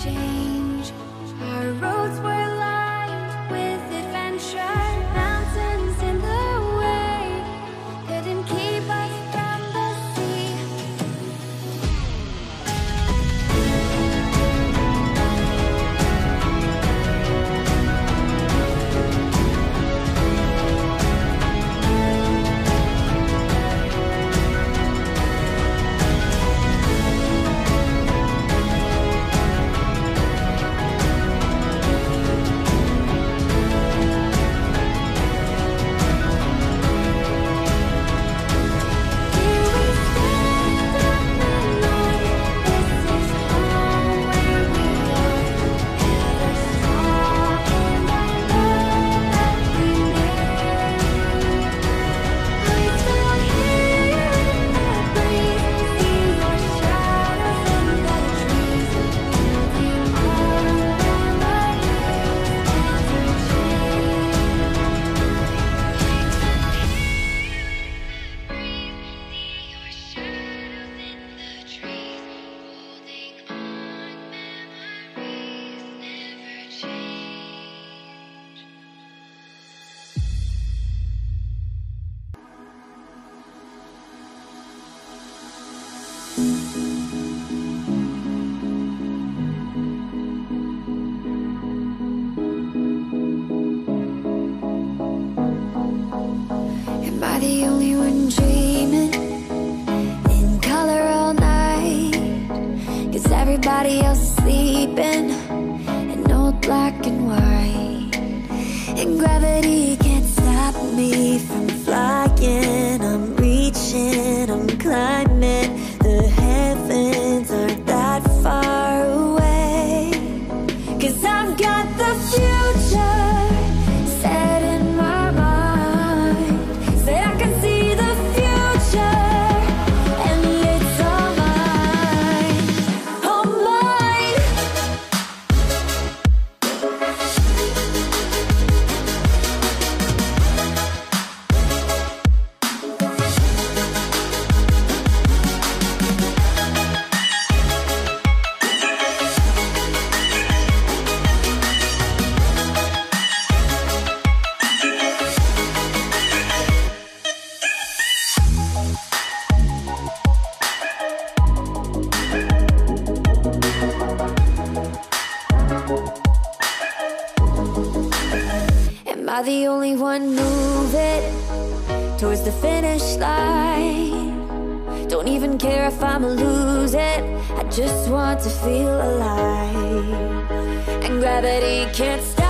change. Our roads were lined with adventure, mountains in the way couldn't keep us from the sea. Am I the only one dreaming in color all night? 'Cause everybody else is sleeping in old black and white. And gravity can't stop me from flying. I'm reaching, I'm climbing. The heavens aren't that far away. 'Cause I've got the future set in my mind. Say I can see the future, and it's all mine, all mine. Am I the only one moving towards the finish line? Don't even care if I'ma lose it, I just want to feel alive. And gravity can't stop